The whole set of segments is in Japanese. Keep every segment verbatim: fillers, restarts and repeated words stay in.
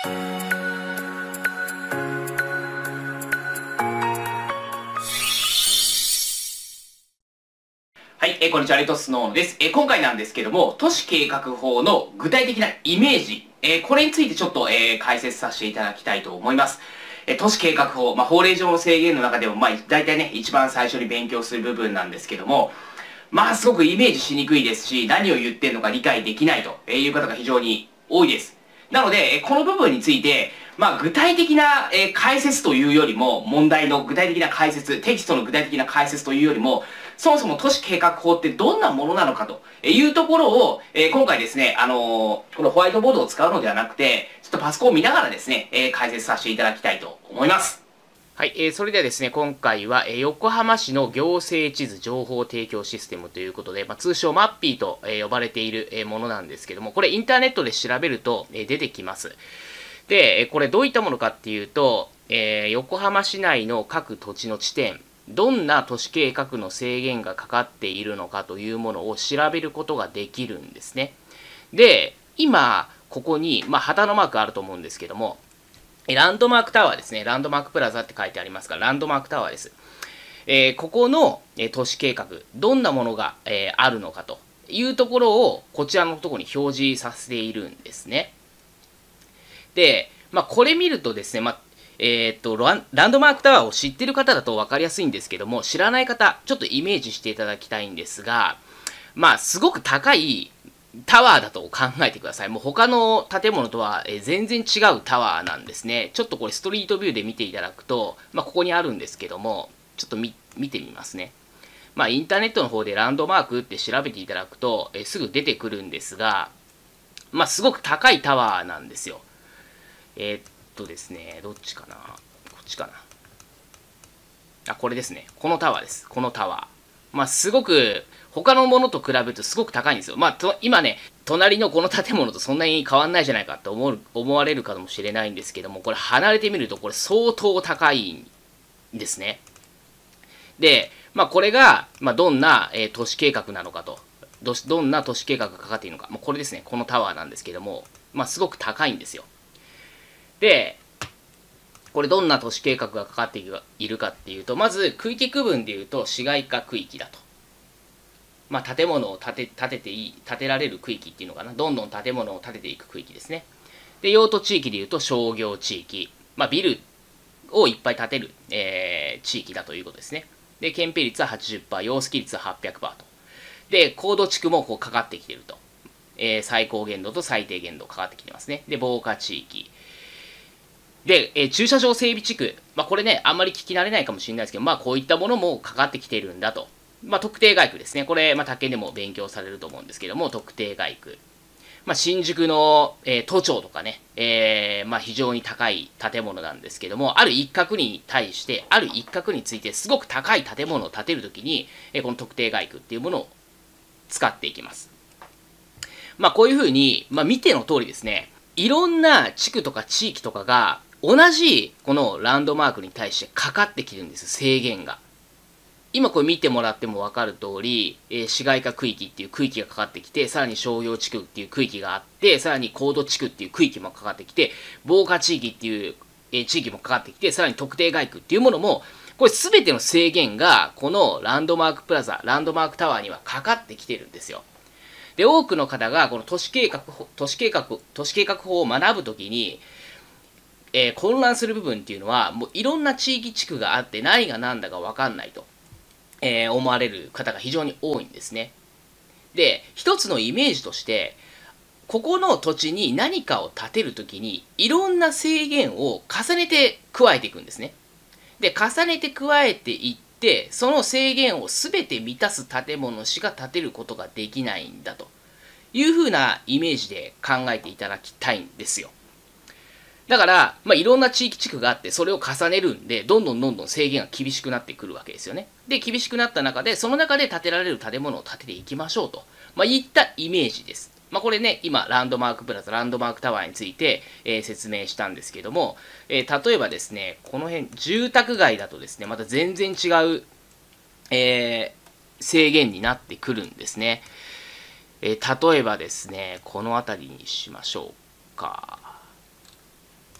はい、えー、こんにちは、レトスノーノです。えー、今回なんですけども、都市計画法の具体的なイメージ、えー、これについてちょっと、えー、解説させていただきたいと思います。えー、都市計画法、まあ、法令上の制限の中でも、まあ、大体ね、一番最初に勉強する部分なんですけども、まあ、すごくイメージしにくいですし、何を言ってるのか理解できないという方が非常に多いです。なので、この部分について、まあ、具体的な解説というよりも、問題の具体的な解説、テキストの具体的な解説というよりも、そもそも都市計画法ってどんなものなのかというところを、今回ですね、あのー、このホワイトボードを使うのではなくて、ちょっとパソコンを見ながらですね、解説させていただきたいと思います。はい、えー、それではですね、今回は、えー、横浜市の行政地図情報提供システムということで、まあ、通称マッピーと、えー、呼ばれている、えー、ものなんですけども、これインターネットで調べると、えー、出てきます。で、これどういったものかっていうと、えー、横浜市内の各土地の地点、どんな都市計画の制限がかかっているのかというものを調べることができるんですね。で、今、ここに、まあ、旗のマークあると思うんですけども、ランドマークタワーですね。ランドマークプラザって書いてありますから、ランドマークタワーです。えー、ここの、えー、都市計画、どんなものが、えー、あるのかというところを、こちらのところに表示させているんですね。で、まあ、これ見るとですね、まあ、えー、っと、ランドマークタワーを知ってる方だと分かりやすいんですけども、知らない方、ちょっとイメージしていただきたいんですが、まあ、すごく高いタワーだと考えてください。もう他の建物とは全然違うタワーなんですね。ちょっとこれストリートビューで見ていただくと、まあ、ここにあるんですけども、ちょっと見てみますね。まあ、インターネットの方でランドマークって調べていただくと、えすぐ出てくるんですが、まあ、すごく高いタワーなんですよ。えー、っとですね、どっちかなこっちかなあ、これですね。このタワーです。このタワー。まあ、すごく、他のものと比べるとすごく高いんですよ。まあ、と今ね、隣のこの建物とそんなに変わんないじゃないかって思う思われるかもしれないんですけども、これ離れてみるとこれ相当高いんですね。で、まあ、これが、まあ、どんな、えー、都市計画なのかと。ど、どんな都市計画がかかっているのか。まあ、これですね。このタワーなんですけども、まあ、すごく高いんですよ。で、これどんな都市計画がかかっているかっていうと、まず区域区分でいうと市街化区域だと。まあ、建物を建て、建てていい、建てられる区域っていうのかな。どんどん建物を建てていく区域ですね。で、用途地域でいうと商業地域。まあ、ビルをいっぱい建てる、えー、地域だということですね。で、建蔽率は はちじゅっパーセント、容積率は はっぴゃくパーセント と。で、高度地区もこうかかってきていると。えー、最高限度と最低限度かかってきてますね。で、防火地域。で、えー、駐車場整備地区。まあ、これね、あんまり聞き慣れないかもしれないですけど、まあ、こういったものもかかってきているんだと。まあ、特定街区ですね。これ、まあ、他県でも勉強されると思うんですけども、特定街区。まあ、新宿の、えー、都庁とかね、えー、まあ、非常に高い建物なんですけども、ある一角に対して、ある一角についてすごく高い建物を建てるときに、えー、この特定街区っていうものを使っていきます。まあ、こういうふうに、まあ、見ての通りですね、いろんな地区とか地域とかが、同じこのランドマークに対してかかってきるんです、制限が。今これ見てもらっても分かる通り、えー、市街化区域っていう区域がかかってきて、さらに商業地区っていう区域があって、さらに高度地区っていう区域もかかってきて、防火地域っていう、えー、地域もかかってきて、さらに特定街区っていうものも、これ全ての制限が、このランドマークプラザ、ランドマークタワーにはかかってきてるんですよ。で、多くの方がこの都市計画、都市計画、都市計画法を学ぶときに、えー、混乱する部分っていうのは、もういろんな地域地区があって何が何だか分かんないと。えー、思われる方が非常に多いんですね。で、一つのイメージとして、ここの土地に何かを建てるときに、いろんな制限を重ねて加えていくんですね。で、重ねて加えていって、その制限を全て満たす建物しか建てることができないんだというふうなイメージで考えていただきたいんですよ。だから、まあ、いろんな地域地区があって、それを重ねるんで、どんどんどんどん制限が厳しくなってくるわけですよね。で、厳しくなった中で、その中で建てられる建物を建てていきましょうと、まあ、いったイメージです。まあ、これね、今、ランドマークプラザ、ランドマークタワーについて、えー、説明したんですけども、えー、例えばですね、この辺、住宅街だとですね、また全然違う、えー、制限になってくるんですね。えー、例えばですね、この辺りにしましょうか。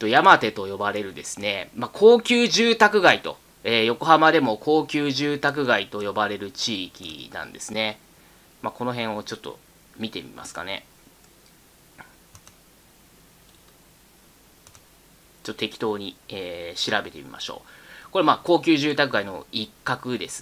と、山手と呼ばれるですね、まあ、高級住宅街と、えー、横浜でも高級住宅街と呼ばれる地域なんですね。まあ、この辺をちょっと見てみますかね。ちょっと適当に、えー、調べてみましょう。これ、まあ、高級住宅街の一角です。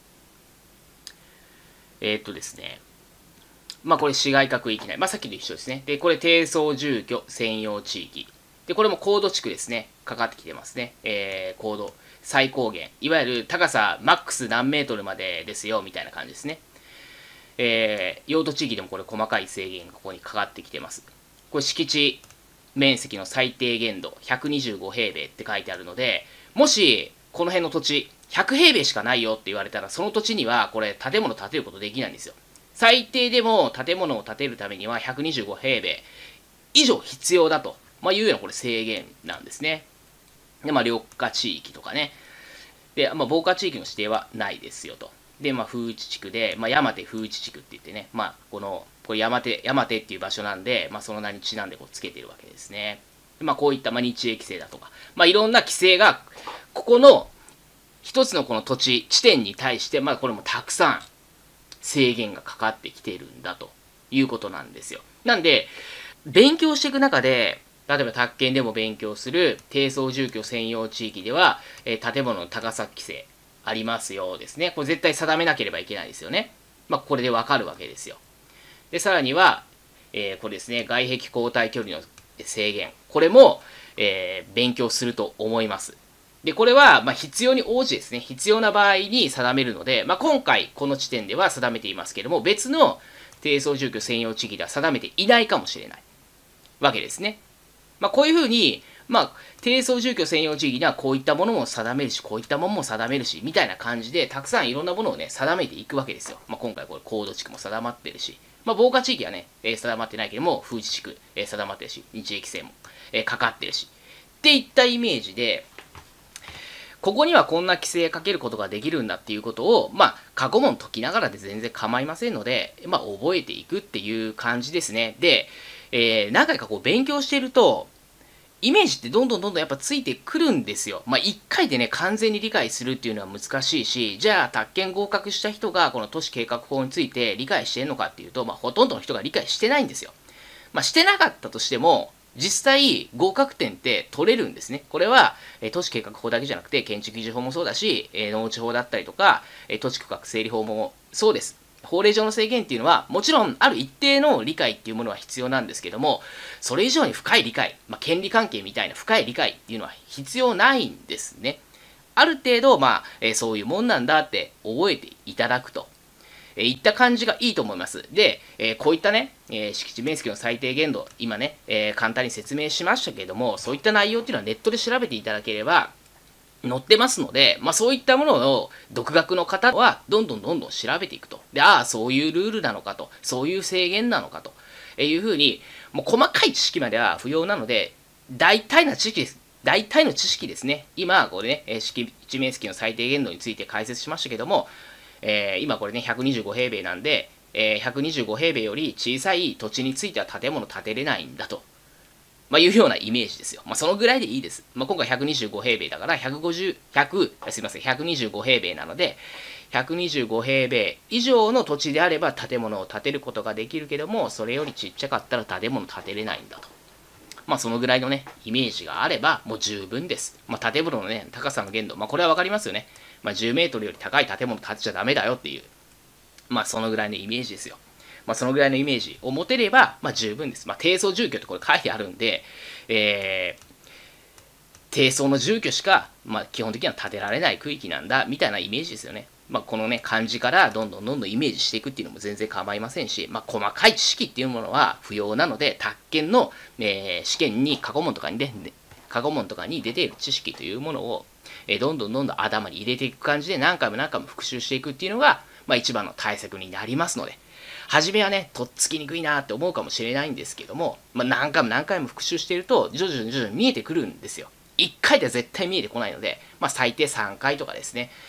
えー、っとですね。まあ、これ市街化区域内。まあ、さっきと一緒ですね。で、これ低層住居専用地域。で、これも高度地区ですね。かかってきてますね。えー、高度。最高限。いわゆる高さマックス何メートルまでですよ、みたいな感じですね。えー、用途地域でもこれ細かい制限がここにかかってきてます。これ敷地面積の最低限度ひゃくにじゅうご平米って書いてあるので、もしこの辺の土地ひゃく平米しかないよって言われたら、その土地にはこれ建物建てることできないんですよ。最低でも建物を建てるためにはひゃくにじゅうご平米以上必要だと、まあ、いうようなこれ制限なんですね。で、まあ、緑化地域とかね。で、まあ、防火地域の指定はないですよと。で、まあ、風地地区で、まあ、山手風地地区って言ってね、まあ、この、これ山手、山手っていう場所なんで、まあ、その名にちなんでこうつけてるわけですね。で、まあ、こういった、まあ、日英規制だとか、まあ、いろんな規制が、ここの、一つのこの土地、地点に対して、まあ、これもたくさん制限がかかってきているんだということなんですよ。なんで、勉強していく中で、例えば宅建でも勉強する低層住居専用地域では、えー、建物の高さ規制ありますよですね。これ絶対定めなければいけないですよね。まあ、これでわかるわけですよ。で、さらには、えー、これですね、外壁交代距離の制限。これも、えー、勉強すると思います。で、これは、まあ、必要に応じですね、必要な場合に定めるので、まあ、今回、この地点では定めていますけれども、別の低層住居専用地域では定めていないかもしれないわけですね。まあ、こういうふうに、まあ、低層住居専用地域にはこういったものも定めるし、こういったものも定めるし、みたいな感じで、たくさんいろんなものをね、定めていくわけですよ。まあ、今回これ、高度地区も定まってるし、まあ、防火地域はね、えー、定まってないけども、風地地区、えー、定まってるし、日英規制も、えー、かかってるし、っていったイメージで、ここにはこんな規制かけることができるんだっていうことを、まあ、過去問解きながらで全然構いませんので、まあ、覚えていくっていう感じですね。で、えー、何回かこう勉強していると、イメージってどんどんどんどんやっぱついてくるんですよ。まあ、一回でね、完全に理解するっていうのは難しいし、じゃあ、宅建合格した人がこの都市計画法について理解してるのかっていうと、まあ、ほとんどの人が理解してないんですよ。まあ、してなかったとしても、実際、合格点って取れるんですね。これは、え都市計画法だけじゃなくて、建築基準法もそうだし、え農地法だったりとか、え都市区画整理法もそうです。法令上の制限っていうのは、もちろん、ある一定の理解っていうものは必要なんですけども、それ以上に深い理解、まあ、権利関係みたいな深い理解っていうのは必要ないんですね。ある程度、まあ、えー、そういうもんなんだって覚えていただくと。えー、いった感じがいいと思います。で、えー、こういったね、えー、敷地面積の最低限度、今ね、えー、簡単に説明しましたけれども、そういった内容っていうのはネットで調べていただければ、載ってますので、まあ、そういったものを独学の方はどんどんどんどん調べていくと。で、ああ、そういうルールなのかと、そういう制限なのかというふうに、もう細かい知識までは不要なので、大体の知識です。大体の知識ですね。今、これね、敷地面積の最低限度について解説しましたけども、えー、今これね、ひゃくにじゅうご平米なんで、えー、ひゃくにじゅうご平米より小さい土地については建物建てれないんだと。まあ、いうようなイメージですよ。まあ、そのぐらいでいいです。まあ、今回ひゃくにじゅうご平米だから、ひゃくごじゅう、ひゃく、すみません、ひゃくにじゅうご平米なので、ひゃくにじゅうご平米以上の土地であれば建物を建てることができるけども、それよりちっちゃかったら建物建てれないんだと。まあ、そのぐらいのね、イメージがあれば、もう十分です。まあ、建物のね、高さの限度、まあ、これはわかりますよね。まあ、じゅうメートルより高い建物建てちゃダメだよっていう、まあ、そのぐらいのイメージですよ。まあ、そのぐらいのイメージを持てれば、まあ、十分です。まあ、低層住居ってこれ書いてあるんで、えー、低層の住居しか、まあ、基本的には建てられない区域なんだ、みたいなイメージですよね。まあ、このね、漢字からどんどんどんどんイメージしていくっていうのも全然構いませんし、まあ、細かい知識っていうものは不要なので、宅建の、えー、試験に、過去問とかにね、過去問とかに出ている知識というものを、えー、どんどんどんどん頭に入れていく感じで何回も何回も復習していくっていうのが、まあ、一番の対策になりますので、初めはね、とっつきにくいなって思うかもしれないんですけども、まあ、何回も何回も復習していると、徐々に徐々に見えてくるんですよ。いっかいでは絶対見えてこないので、まあ、最低さんかいとかですね、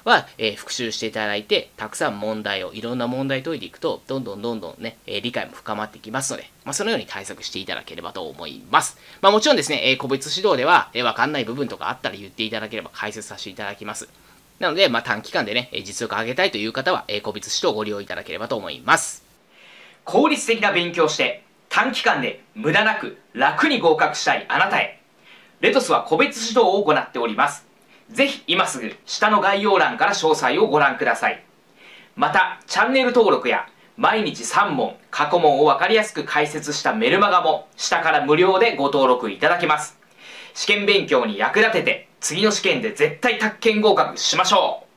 は、えー、復習していただいて、たくさん問題を、いろんな問題解いていくと、どんどんどんどんね、えー、理解も深まってきますので、まあ、そのように対策していただければと思います。まあ、もちろんですね、えー、個別指導では、えー、わかんない部分とかあったら言っていただければ解説させていただきます。なので、まあ、短期間でね、実力を上げたいという方は、えー、個別指導をご利用いただければと思います。 効率的な勉強をして、短期間で無駄なく楽に合格したいあなたへ。レトスは個別指導を行っております。ぜひ今すぐ下の概要欄から詳細をご覧ください。また、チャンネル登録や毎日さん問、過去問をわかりやすく解説したメルマガも下から無料でご登録いただけます。試験勉強に役立てて、次の試験で絶対宅建合格しましょう。